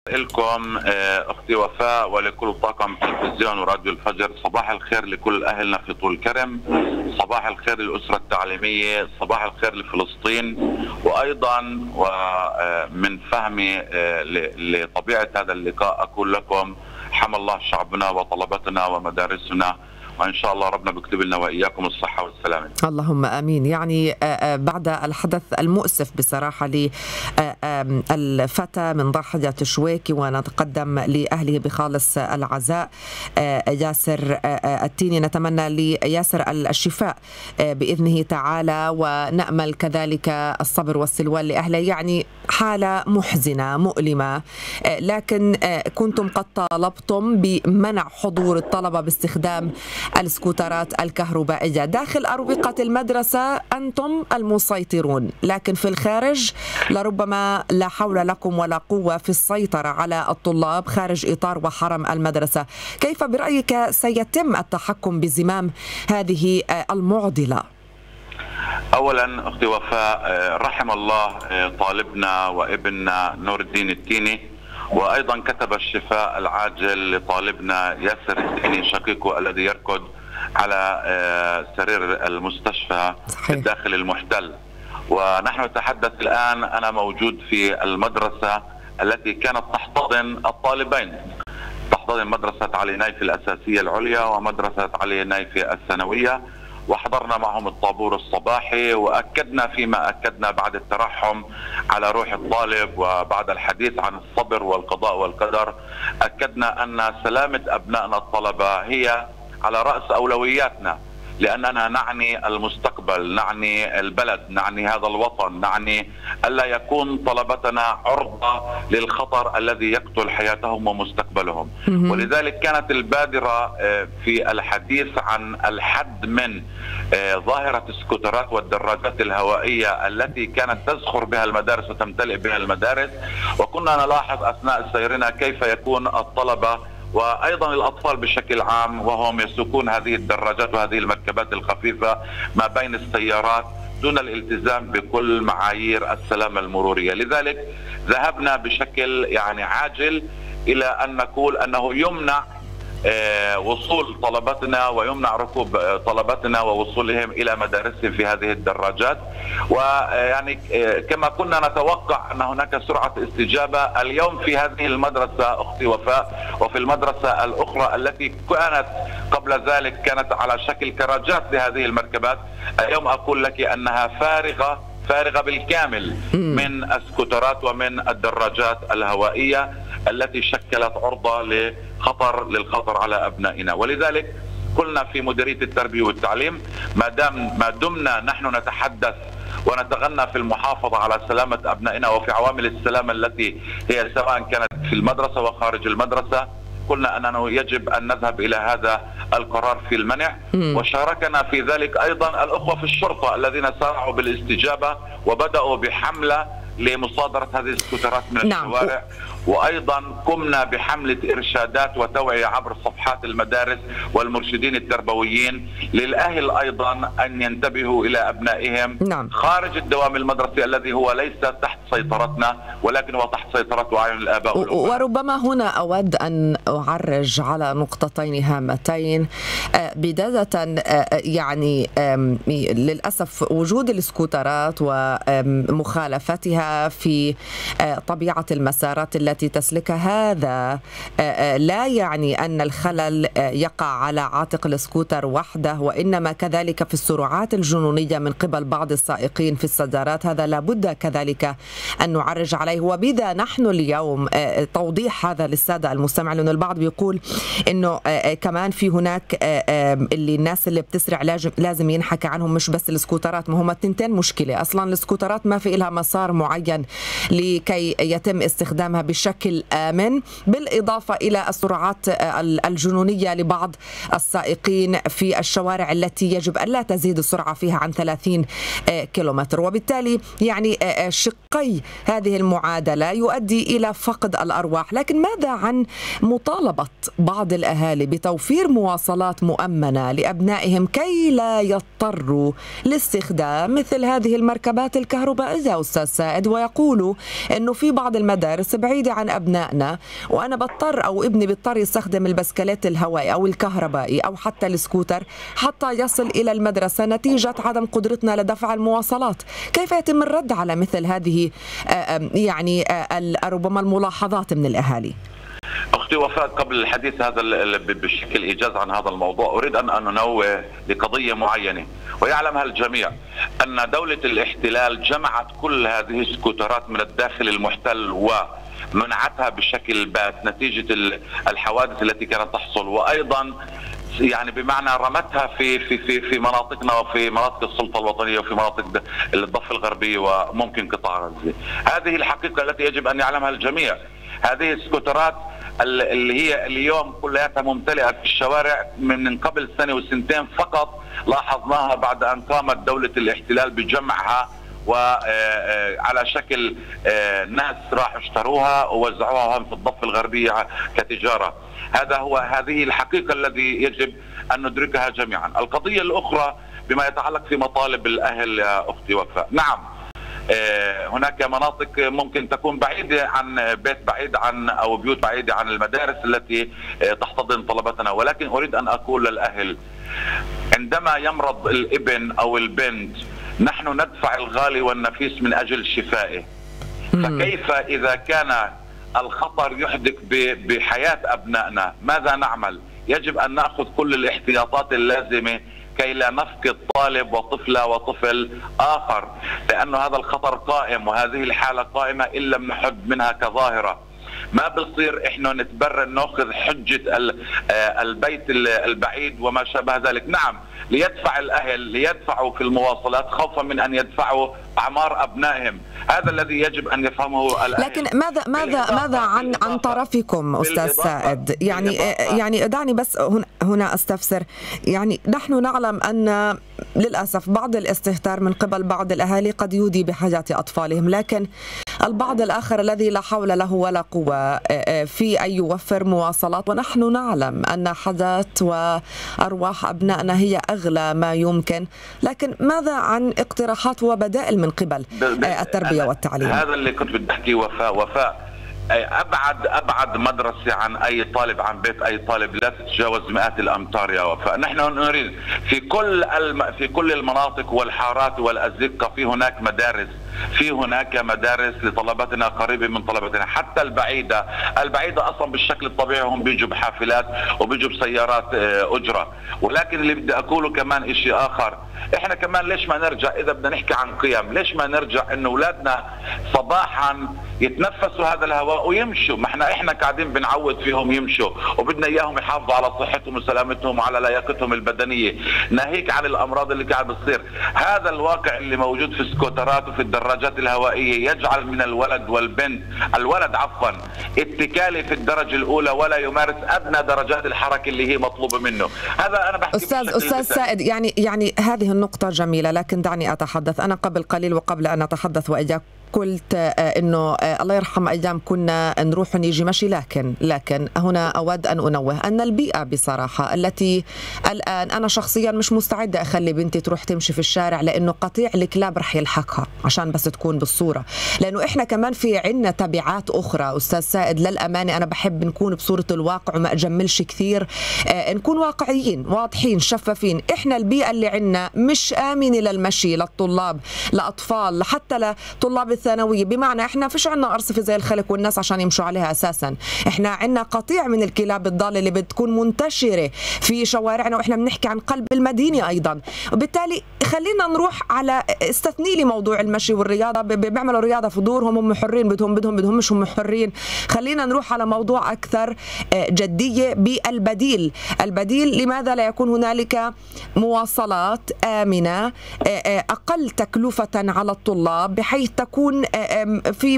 لكم أختي وفاء ولكل طاقم تلفزيون وراديو الفجر. صباح الخير لكل أهلنا في طول كرم، صباح الخير للأسرة التعليمية، صباح الخير لفلسطين. وأيضا ومن فهمي لطبيعة هذا اللقاء أقول لكم حمى الله شعبنا وطلبتنا ومدارسنا، وإن شاء الله ربنا بيكتب لنا وإياكم الصحة والسلامة. اللهم آمين. يعني بعد الحدث المؤسف بصراحة للفتى من ضاحية شويكي، ونتقدم لأهله بخالص العزاء، ياسر التيني، نتمنى لياسر الشفاء بإذنه تعالى، ونأمل كذلك الصبر والسلوان لأهله. يعني حالة محزنة مؤلمة، لكن كنتم قد طالبتم بمنع حضور الطلبة باستخدام السكوترات الكهربائية. داخل أروقة المدرسة أنتم المسيطرون، لكن في الخارج لربما لا حول لكم ولا قوة في السيطرة على الطلاب خارج إطار وحرم المدرسة. كيف برأيك سيتم التحكم بزمام هذه المعضلة؟ أولا أختي وفاء، رحم الله طالبنا وابننا نور الدين التيني، وأيضا كتب الشفاء العاجل لطالبنا ياسر التيني شقيقه الذي يركض على سرير المستشفى في الداخل المحتل. ونحن نتحدث الآن، أنا موجود في المدرسة التي كانت تحتضن الطالبين، تحتضن مدرسة علي نايفي الأساسية العليا ومدرسة علي نايفي الثانوية، وحضرنا معهم الطابور الصباحي، وأكدنا فيما أكدنا بعد الترحم على روح الطالب وبعد الحديث عن الصبر والقضاء والقدر، أكدنا أن سلامة أبنائنا الطلبة هي على رأس أولوياتنا، لأننا نعني المستقبل، نعني البلد، نعني هذا الوطن، نعني ألا يكون طلبتنا عرضة للخطر الذي يقتل حياتهم ومستقبلهم. ولذلك كانت البادرة في الحديث عن الحد من ظاهرة السكوترات والدراجات الهوائية التي كانت تزخر بها المدارس وتمتلئ بها المدارس. وكنا نلاحظ أثناء سيرنا كيف يكون الطلبة وأيضا الأطفال بشكل عام وهم يسوقون هذه الدراجات وهذه المركبات الخفيفة ما بين السيارات دون الالتزام بكل معايير السلامة المرورية. لذلك ذهبنا بشكل عاجل إلى أن نقول أنه يمنع وصول طلبتنا ويمنع ركوب طلبتنا ووصولهم إلى مدارسهم في هذه الدراجات. ويعني كما كنا نتوقع أن هناك سرعة استجابة اليوم في هذه المدرسة أختي وفاء، وفي المدرسة الأخرى التي كانت قبل ذلك كانت على شكل كراجات لهذه المركبات، اليوم أقول لك أنها فارغة بالكامل من السكوترات ومن الدراجات الهوائية التي شكلت عرضة للخطر على أبنائنا. ولذلك قلنا في مديرية التربية والتعليم ما دمنا نحن نتحدث ونتغنى في المحافظة على سلامة أبنائنا وفي عوامل السلامة التي هي سواء كانت في المدرسة وخارج المدرسة، قلنا أنه يجب أن نذهب إلى هذا القرار في المنع. وشاركنا في ذلك أيضا الأخوة في الشرطة الذين سارعوا بالاستجابة وبدأوا بحملة لمصادرة هذه السكوترات من الشوارع. وأيضا قمنا بحملة إرشادات وتوعية عبر صفحات المدارس والمرشدين التربويين للأهل أيضا أن ينتبهوا إلى أبنائهم خارج الدوام المدرسي الذي هو ليس تحت سيطرتنا ولكن هو تحت سيطرة وعي الآباء والأمهات. وربما هنا أود أن أعرج على نقطتين هامتين. بداية للأسف وجود السكوترات ومخالفتها في طبيعة المسارات التي تسلكها، هذا لا يعني أن الخلل يقع على عاتق السكوتر وحده، وإنما كذلك في السرعات الجنونية من قبل بعض السائقين في السيارات. هذا لابد كذلك أن نعرج عليه. وبذا نحن اليوم توضيح هذا للسادة المستمع، لأن البعض بيقول إنه كمان في هناك الناس اللي بتسرع لازم ينحكى عنهم، مش بس السكوترات، ما هم التنتين مشكلة. أصلا السكوترات ما في لها مسار معين لكي يتم استخدامها بشكل آمن، بالإضافة إلى السرعات الجنونية لبعض السائقين في الشوارع التي يجب أن لا تزيد السرعة فيها عن 30 كيلومتر. وبالتالي شقي هذه المعادلة يؤدي إلى فقد الأرواح. لكن ماذا عن مطالبة بعض الأهالي بتوفير مواصلات مؤمنة لأبنائهم كي لا يضطروا لاستخدام مثل هذه المركبات الكهربائية أستاذ سائد؟ ويقولوا أنه في بعض المدارس بعيدة بعيدة عن أبنائنا، وأنا بضطر أو ابني بيضطر يستخدم البسكليت الهوائي أو الكهربائي أو حتى السكوتر حتى يصل إلى المدرسة نتيجة عدم قدرتنا لدفع المواصلات. كيف يتم الرد على مثل هذه يعني ربما الملاحظات من الأهالي؟ أختي وفاء، قبل الحديث هذا بشكل إيجاز عن هذا الموضوع أريد أن أنوه لقضية معينة ويعلمها الجميع، أن دولة الاحتلال جمعت كل هذه السكوترات من الداخل المحتل ومنعتها بشكل بات نتيجة الحوادث التي كانت تحصل، وأيضا يعني بمعنى رمتها في مناطقنا وفي مناطق السلطة الوطنية وفي مناطق الضفة الغربية وممكن قطاع غزة. هذه الحقيقة التي يجب أن يعلمها الجميع. هذه السكوترات اللي هي اليوم كلها ممتلئة في الشوارع من قبل سنة وسنتين فقط لاحظناها بعد أن قامت دولة الاحتلال بجمعها وعلى شكل ناس راح اشتروها ووزعوها في الضفة الغربية كتجارة. هذه الحقيقة الذي يجب أن ندركها جميعا. القضية الأخرى بما يتعلق في مطالب الأهل يا أختي وفاء، نعم هناك مناطق ممكن تكون بعيدة عن بعيد عن أو بيوت بعيدة عن المدارس التي تحتضن طلبتنا، ولكن أريد أن أقول للأهل عندما يمرض الابن أو البنت نحن ندفع الغالي والنفيس من أجل شفائه، فكيف إذا كان الخطر يحدق بحياة أبنائنا ماذا نعمل؟ يجب أن نأخذ كل الاحتياطات اللازمة كي لا نفقد طالب وطفلة وطفل آخر، لأن هذا الخطر قائم وهذه الحالة قائمة إن لم نحد منها كظاهرة. ما بصير إحنا نتبرر نأخذ حجة البيت البعيد وما شابه ذلك. نعم ليدفع الأهل ليدفعوا في المواصلات خوفا من أن يدفعوا أعمار أبنائهم، هذا الذي يجب أن يفهمه الأهل. لكن ماذا عن طرفكم أستاذ سائد؟ يعني دعني بس هنا أستفسر. يعني نحن نعلم أن للأسف بعض الاستهتار من قبل بعض الأهالي قد يودي بحاجات أطفالهم، لكن البعض الآخر الذي لا حول له ولا قوة في أن يوفر مواصلات، ونحن نعلم أن حياة وأرواح أبنائنا هي أغلى ما يمكن. لكن ماذا عن اقتراحات وبدائل من قبل التربية والتعليم؟ هذا اللي كنت بدي أحكيه وفاء. أبعد مدرسة عن أي طالب عن بيت أي طالب لا تتجاوز مئات الأمتار يا وفاء. نحن نريد في كل المناطق والحارات والأزقة في هناك مدارس لطلبتنا قريبة من طلبتنا، حتى البعيدة أصلا بالشكل الطبيعي هم بيجوا بحافلات وبيجوا بسيارات أجرة. ولكن اللي بدي أقوله كمان إشي آخر، إحنا كمان ليش ما نرجع إذا بدنا نحكي عن قيم، ليش ما نرجع إنه أولادنا صباحا يتنفسوا هذا الهواء ويمشوا؟ ما احنا قاعدين بنعود فيهم يمشوا وبدنا اياهم يحافظوا على صحتهم وسلامتهم وعلى لياقتهم البدنيه، ناهيك عن الامراض اللي قاعد بتصير. هذا الواقع اللي موجود في السكوترات وفي الدراجات الهوائيه يجعل من الولد اتكالي في الدرجه الاولى ولا يمارس ادنى درجات الحركه اللي هي مطلوبه منه. هذا انا بحكي استاذ سائد، يعني هذه النقطه جميله، لكن دعني اتحدث. انا قبل قليل وقبل ان اتحدث واياك قلت انه الله يرحم ايام كنا نروح ونيجي مشي، لكن هنا اود ان انوه ان البيئه بصراحه التي الان انا شخصيا مش مستعده اخلي بنتي تروح تمشي في الشارع، لانه قطيع الكلاب رح يلحقها، عشان بس تكون بالصوره. لانه احنا كمان في عنا تبعات اخرى استاذ سائد. للامانه انا بحب نكون بصوره الواقع وما اجملش كثير، نكون واقعيين واضحين شفافين. احنا البيئه اللي عنا مش امنه للمشي للطلاب، لاطفال، حتى لطلاب الثانويه، بمعنى احنا فيش عنا ارصفه زي الخلق والناس عشان يمشوا عليها اساسا. احنا عنا قطيع من الكلاب الضاله اللي بتكون منتشره في شوارعنا، واحنا بنحكي عن قلب المدينه ايضا. وبالتالي خلينا نروح على استثني لي موضوع المشي والرياضه، بيعملوا رياضه في دورهم، هم حرين، بدهم مش هم حرين. خلينا نروح على موضوع اكثر جديه بالبديل. البديل لماذا لا يكون هنالك مواصلات امنه اقل تكلفه على الطلاب، بحيث تكون في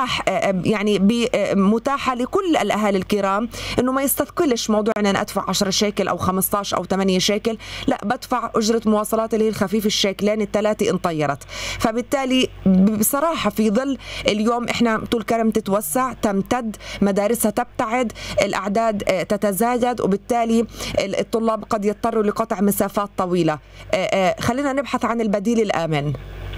متاحه لكل الاهالي الكرام، انه ما يستثقلش موضوع ان انا ادفع 10 شيكل او 15 او 8 شيكل، لا بدفع اجره مواصلات اللي هي الخفيف الشيكلين الثلاثه ان طيرت. فبالتالي بصراحه في ظل اليوم احنا طول كرم تتوسع، تمتد، مدارسها تبتعد، الاعداد تتزايد، وبالتالي الطلاب قد يضطروا لقطع مسافات طويله. خلينا نبحث عن البديل الامن.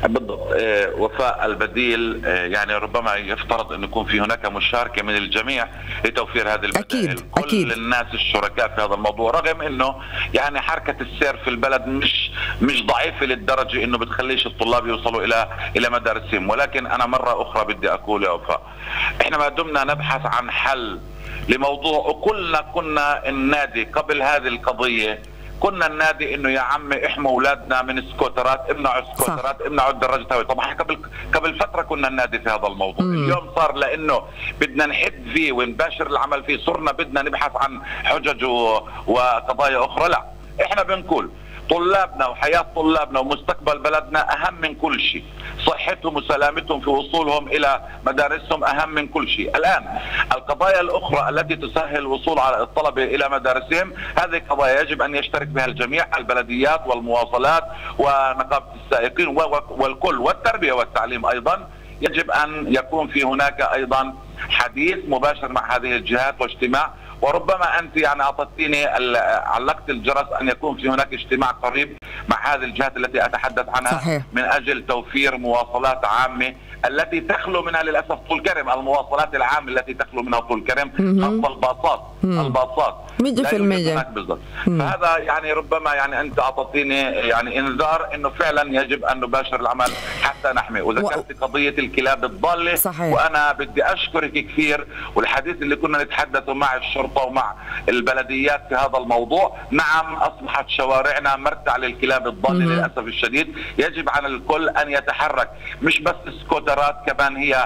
بالضبط. وفاء البديل يعني ربما يفترض أن يكون في هناك مشاركة من الجميع لتوفير هذه البدائل. كل الناس الشركاء في هذا الموضوع، رغم أنه يعني حركة السير في البلد مش ضعيفة للدرجة أنه بتخليش الطلاب يوصلوا إلى مدارسهم. ولكن أنا مرة أخرى بدي أقول يا وفاء، إحنا ما دمنا نبحث عن حل لموضوع، وكنا النادي قبل هذه القضية كنا النادي انه يا عمي احموا اولادنا من السكوترات، امنعوا السكوترات، امنعوا الدراجات الهوائيه. طبعا قبل فتره كنا النادي في هذا الموضوع. اليوم صار لانه بدنا نحد فيه ونباشر العمل فيه، صرنا بدنا نبحث عن حجج وقضايا اخرى. لا، احنا بنقول طلابنا وحياة طلابنا ومستقبل بلدنا أهم من كل شيء، صحتهم وسلامتهم في وصولهم إلى مدارسهم أهم من كل شيء. الآن القضايا الأخرى التي تسهل وصول الطلبة إلى مدارسهم، هذه قضايا يجب أن يشترك بها الجميع، البلديات والمواصلات ونقابة السائقين والكل، والتربية والتعليم أيضا. يجب أن يكون في هناك أيضا حديث مباشر مع هذه الجهات واجتماع، وربما أنت يعني أعطتيني علقت الجرس أن يكون في هناك اجتماع قريب مع هذه الجهات التي أتحدث عنها. صحيح. من أجل توفير مواصلات عامة التي تخلو منها للأسف طول كرم، المواصلات العامة التي تخلو منها طول كرم، خاصة الباصات 100%. بالضبط. فهذا يعني ربما يعني أنت أعطتيني يعني إنذار أنه فعلا يجب أن نباشر العمل حتى نحمي. وذكرت قضية الكلاب الضالة. صحيح. وأنا بدي أشكرك كثير، والحديث اللي كنا نتحدثه مع الشرطة ومع البلديات في هذا الموضوع، نعم أصبحت شوارعنا مرتع للكلاب الضالة للأسف الشديد. يجب على الكل أن يتحرك، مش بس السكوترات، كمان هي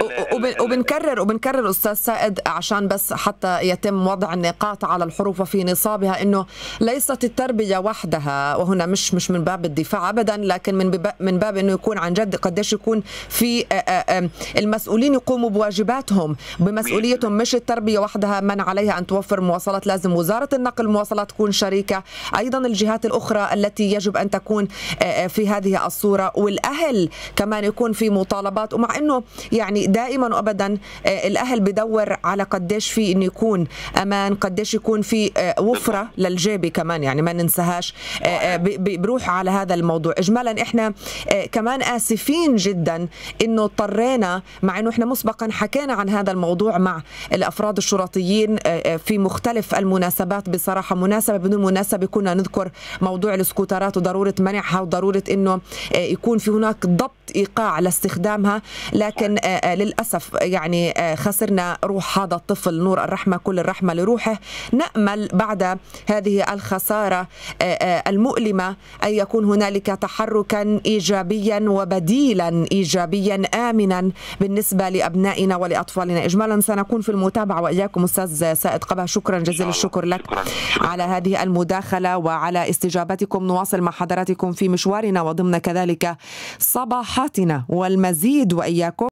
وبنكرر أستاذ سائد عشان بس حتى يتم وضع النقاط على الحروف في نصابها، إنه ليست التربية وحدها، وهنا مش من باب الدفاع أبدا، لكن من باب إنه يكون عن جد قديش يكون في المسؤولين يقوموا بواجباتهم بمسؤوليتهم، مش التربية وحدها من عليها أن توفر مواصلات. لازم وزارة النقل المواصلات تكون شريكة، أيضا الجهات الأخرى التي يجب أن تكون في هذه الصورة، والأهل كمان يكون في مطالبات. ومع إنه يعني دائما وابدا الاهل بدور على قديش في انه يكون امان، قديش يكون في وفره للجيبه كمان، يعني ما ننساهاش، بروح على هذا الموضوع. اجمالا احنا كمان اسفين جدا انه اضطرينا، مع انه احنا مسبقا حكينا عن هذا الموضوع مع الافراد الشرطيين في مختلف المناسبات. بصراحه مناسبه بدون مناسبه كنا نذكر موضوع السكوترات وضروره منعها وضروره انه يكون في هناك ضبط ايقاع لاستخدامها، لكن للأسف يعني خسرنا روح هذا الطفل، نور الرحمة كل الرحمة لروحه. نأمل بعد هذه الخسارة المؤلمة أن يكون هنالك تحركا إيجابيا وبديلا إيجابيا آمنا بالنسبة لأبنائنا ولأطفالنا. إجمالا سنكون في المتابعة وإياكم أستاذ سائد قبة. شكرا جزيل الشكر لك على هذه المداخلة وعلى استجابتكم. نواصل مع حضراتكم في مشوارنا وضمن كذلك صباحاتنا والمزيد وإياكم.